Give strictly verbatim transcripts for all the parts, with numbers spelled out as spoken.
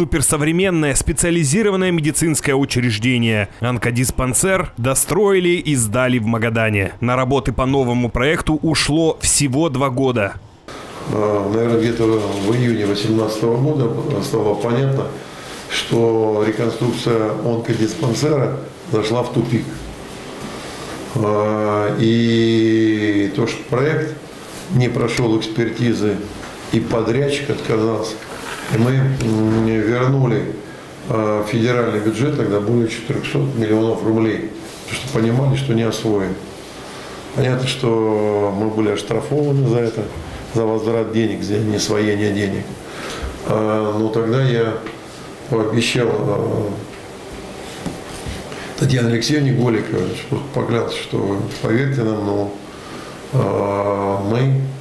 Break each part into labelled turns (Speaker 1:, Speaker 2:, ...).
Speaker 1: суперсовременное специализированное медицинское учреждение. Онкодиспансер достроили и сдали в Магадане. На работы по новому проекту ушло всего два года.
Speaker 2: Наверное, где-то в июне две тысячи восемнадцатого года стало понятно, что реконструкция онкодиспансера зашла в тупик. И то, что проект не прошел экспертизы и подрядчик отказался, мы вернули в федеральный бюджет тогда более четырёхсот миллионов рублей, потому что понимали, что не освоим. Понятно, что мы были оштрафованы за это, за возврат денег, за неосвоение денег. Но тогда я пообещал Татьяне Алексеевне Голиковой, что поклялся, что поверьте нам, но мы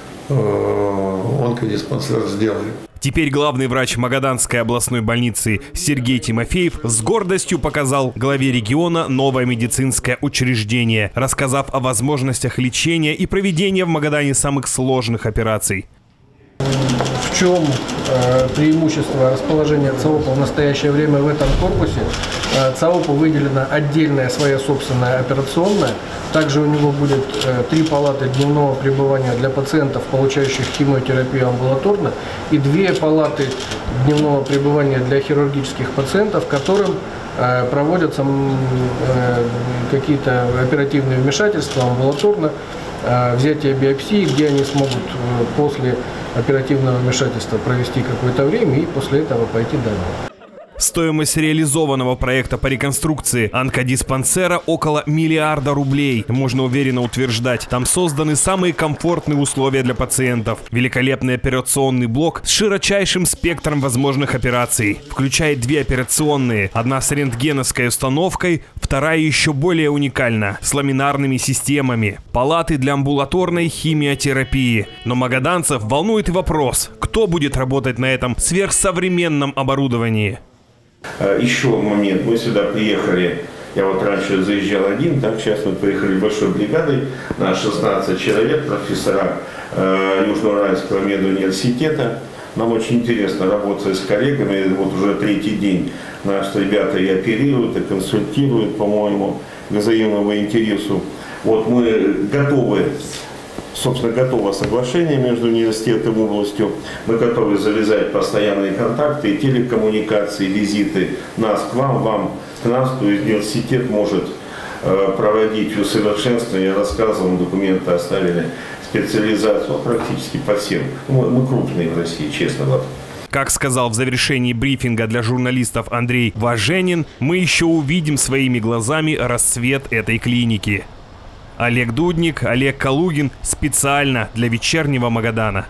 Speaker 2: онкодиспансер сделаем.
Speaker 1: Теперь главный врач Магаданской областной больницы Сергей Тимофеев с гордостью показал главе региона новое медицинское учреждение, рассказав о возможностях лечения и проведения в Магадане самых сложных операций.
Speaker 3: В чем э, преимущество расположения ЦАОПа в настоящее время в этом корпусе? Э, ЦАОПу выделена отдельная своя собственная операционная. Также у него будет э, три палаты дневного пребывания для пациентов, получающих химиотерапию амбулаторно, и две палаты дневного пребывания для хирургических пациентов, которым э, проводятся э, какие-то оперативные вмешательства амбулаторно, э, взятие биопсии, где они смогут э, после оперативного вмешательства провести какое-то время и после этого пойти дальше.
Speaker 1: Стоимость реализованного проекта по реконструкции онкодиспансера около миллиарда рублей. Можно уверенно утверждать, там созданы самые комфортные условия для пациентов. Великолепный операционный блок с широчайшим спектром возможных операций. Включает две операционные. Одна с рентгеновской установкой, вторая еще более уникальна, с ламинарными системами. Палаты для амбулаторной химиотерапии. Но магаданцев волнует и вопрос, кто будет работать на этом сверхсовременном оборудовании.
Speaker 4: Еще момент. Мы сюда приехали, я вот раньше заезжал один, так сейчас мы приехали большой бригадой на шестнадцать человек, профессора э, Южноуральского медуниверситета. Нам очень интересно работать с коллегами. Вот уже третий день наши ребята и оперируют, и консультируют, по-моему, к взаимному интересу. Вот мы готовы. Собственно, готово соглашение между университетом и областью. Мы готовы завязать постоянные контакты и телекоммуникации, визиты нас к вам, вам к нам. То есть университет может э, проводить усовершенствование, рассказываем, документы оставили, специализацию практически по всем. Мы, мы крупные в России, честно говоря.
Speaker 1: Как сказал в завершении брифинга для журналистов Андрей Важенин, мы еще увидим своими глазами расцвет этой клиники. Олег Дудник, Олег Калугин специально для вечернего Магадана.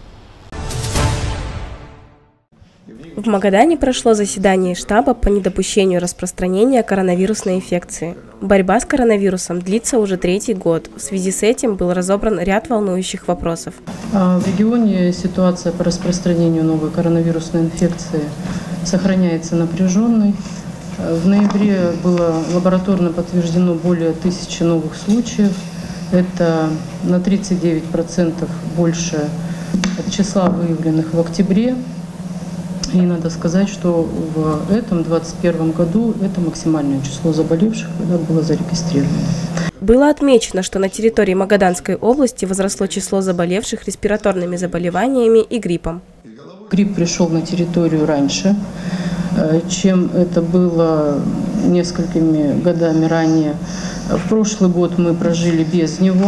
Speaker 5: В Магадане прошло заседание штаба по недопущению распространения коронавирусной инфекции. Борьба с коронавирусом длится уже третий год. В связи с этим был разобран ряд волнующих вопросов.
Speaker 6: В регионе ситуация по распространению новой коронавирусной инфекции сохраняется напряженной. В ноябре было лабораторно подтверждено более тысячи новых случаев. Это на тридцать девять процентов больше от числа выявленных в октябре. И надо сказать, что в этом двадцать первом году это максимальное число заболевших, когда было зарегистрировано.
Speaker 5: Было отмечено, что на территории Магаданской области возросло число заболевших респираторными заболеваниями и гриппом.
Speaker 6: Грипп пришел на территорию раньше, чем это было несколькими годами ранее. В прошлый год мы прожили без него.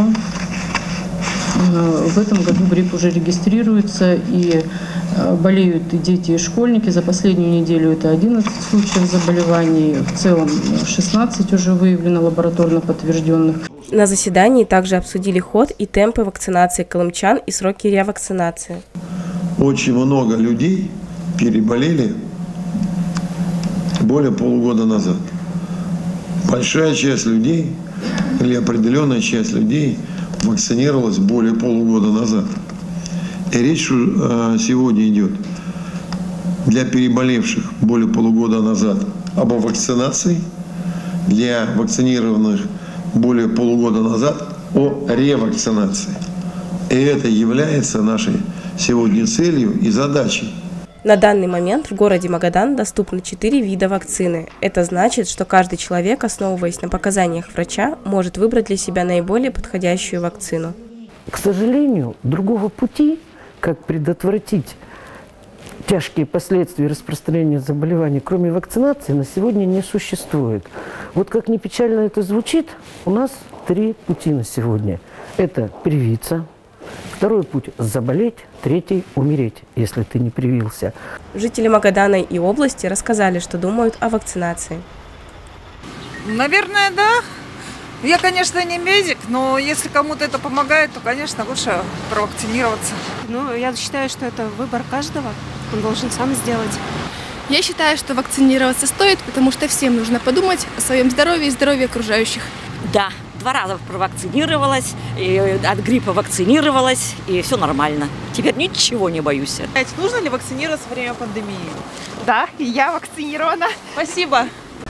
Speaker 6: В этом году грипп уже регистрируется, и болеют и дети, и школьники. За последнюю неделю это одиннадцать случаев заболеваний, в целом шестнадцать уже выявлено лабораторно подтвержденных.
Speaker 5: На заседании также обсудили ход и темпы вакцинации колымчан и сроки ревакцинации.
Speaker 2: Очень много людей переболели более полугода назад. Большая часть людей или определенная часть людей вакцинировалась более полугода назад. И речь сегодня идет для переболевших более полугода назад об вакцинации, для вакцинированных более полугода назад о ревакцинации. И это является нашей сегодня целью и задачей.
Speaker 5: На данный момент в городе Магадан доступны четыре вида вакцины. Это значит, что каждый человек, основываясь на показаниях врача, может выбрать для себя наиболее подходящую вакцину.
Speaker 7: К сожалению, другого пути, как предотвратить тяжкие последствия распространения заболеваний, кроме вакцинации, на сегодня не существует. Вот как ни печально это звучит, у нас три пути на сегодня. Это привиться. Второй путь – заболеть, третий – умереть, если ты не привился.
Speaker 5: Жители Магадана и области рассказали, что думают о вакцинации.
Speaker 8: Наверное, да. Я, конечно, не медик, но если кому-то это помогает, то, конечно, лучше провакцинироваться.
Speaker 9: Ну, я считаю, что это выбор каждого. Он должен сам сделать.
Speaker 10: Я считаю, что вакцинироваться стоит, потому что всем нужно подумать о своем здоровье и здоровье окружающих.
Speaker 11: Да. Два раза провакцинировалась, и от гриппа вакцинировалась, и все нормально. Теперь ничего не боюсь.
Speaker 8: Нужно ли вакцинироваться во время пандемии?
Speaker 9: Да, я вакцинирована.
Speaker 8: Спасибо.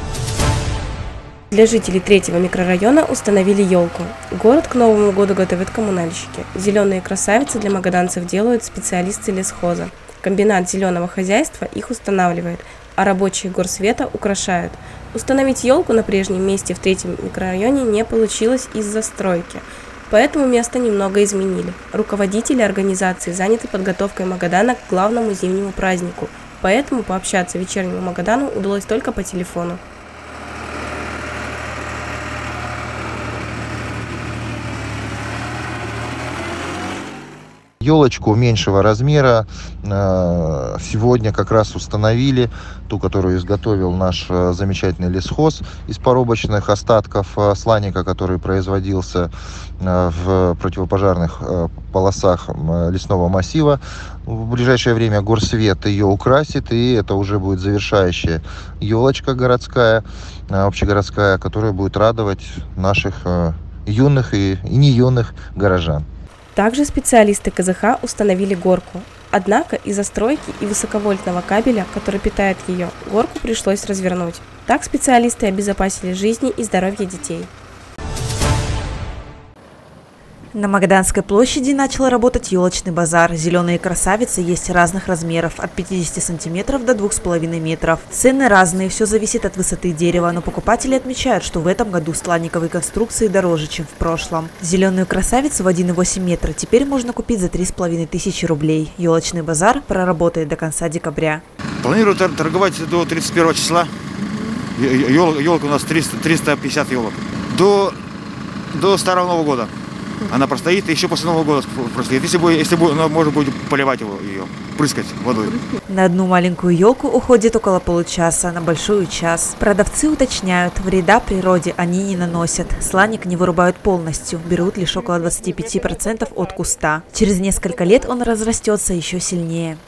Speaker 5: Для жителей третьего микрорайона установили елку. Город к Новому году готовят коммунальщики. Зеленые красавицы для магаданцев делают специалисты лесхоза. Комбинат зеленого хозяйства их устанавливает, а рабочие горсвета украшают. Установить елку на прежнем месте в третьем микрорайоне не получилось из-за стройки, поэтому место немного изменили. Руководители организации заняты подготовкой Магадана к главному зимнему празднику, поэтому пообщаться вечернему Магадану удалось только по телефону.
Speaker 12: Елочку меньшего размера сегодня как раз установили, ту, которую изготовил наш замечательный лесхоз из поробочных остатков сланника, который производился в противопожарных полосах лесного массива. В ближайшее время горсвет ее украсит, и это уже будет завершающая елочка городская, общегородская, которая будет радовать наших юных и, и не юных горожан.
Speaker 5: Также специалисты ка зэ ха установили горку. Однако из-за стройки и высоковольтного кабеля, который питает ее, горку пришлось развернуть. Так специалисты обезопасили жизни и здоровье детей.
Speaker 13: На Магаданской площади начал работать елочный базар. Зеленые красавицы есть разных размеров, от пятидесяти сантиметров до двух с половиной метров. Цены разные, все зависит от высоты дерева, но покупатели отмечают, что в этом году сланниковые конструкции дороже, чем в прошлом. Зеленую красавицу в один и восемь метра теперь можно купить за три с половиной тысячи рублей. Елочный базар проработает до конца декабря.
Speaker 14: Планирую торговать до тридцать первого числа. Елка у нас триста, триста пятьдесят елок. До, до Старого Нового года. Она простоит, и еще после Нового года простоит. Если, будет, если будет, можно будет поливать его, ее, прыскать водой.
Speaker 13: На одну маленькую елку уходит около получаса, на большую час. Продавцы уточняют, вреда природе они не наносят. Сланник не вырубают полностью, берут лишь около двадцати пяти процентов от куста. Через несколько лет он разрастется еще сильнее.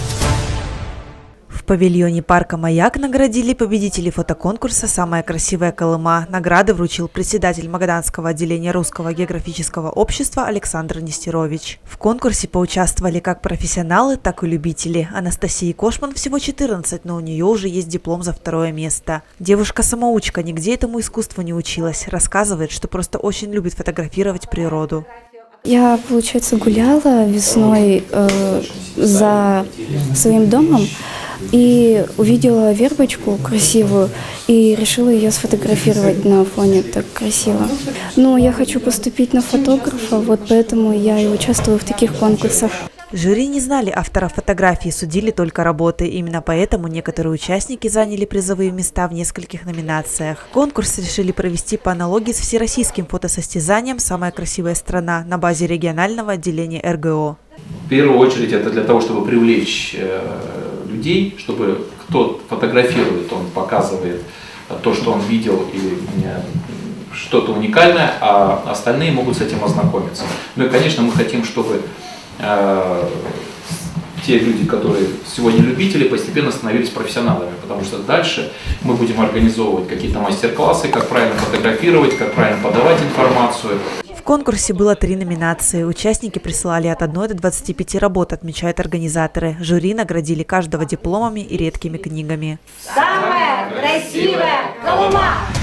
Speaker 13: В павильоне парка «Маяк» наградили победителей фотоконкурса «Самая красивая Колыма». Награды вручил председатель Магаданского отделения Русского географического общества Александр Нестерович. В конкурсе поучаствовали как профессионалы, так и любители. Анастасии Кошман всего четырнадцать, но у нее уже есть диплом за второе место. Девушка-самоучка нигде этому искусству не училась. Рассказывает, что просто очень любит фотографировать природу.
Speaker 15: Я, получается, гуляла весной э, за своим домом и увидела вербочку красивую и решила ее сфотографировать на фоне так красиво. Ну, я хочу поступить на фотографа, вот поэтому я и участвую в таких конкурсах.
Speaker 13: Жюри не знали автора фотографии, судили только работы. Именно поэтому некоторые участники заняли призовые места в нескольких номинациях. Конкурс решили провести по аналогии с всероссийским фотосостязанием «Самая красивая страна» на базе регионального отделения эр гэ о.
Speaker 16: В первую очередь это для того, чтобы привлечь э, людей, чтобы кто фотографирует, он показывает то, что он видел, и э, что-то уникальное, а остальные могут с этим ознакомиться. Ну и, конечно, мы хотим, чтобы те люди, которые сегодня любители, постепенно становились профессионалами, потому что дальше мы будем организовывать какие-то мастер-классы, как правильно фотографировать, как правильно подавать информацию.
Speaker 13: В конкурсе было три номинации. Участники присылали от одной до двадцати пяти работ, отмечают организаторы. Жюри наградили каждого дипломами и редкими книгами.
Speaker 17: Самая красивая Колыма!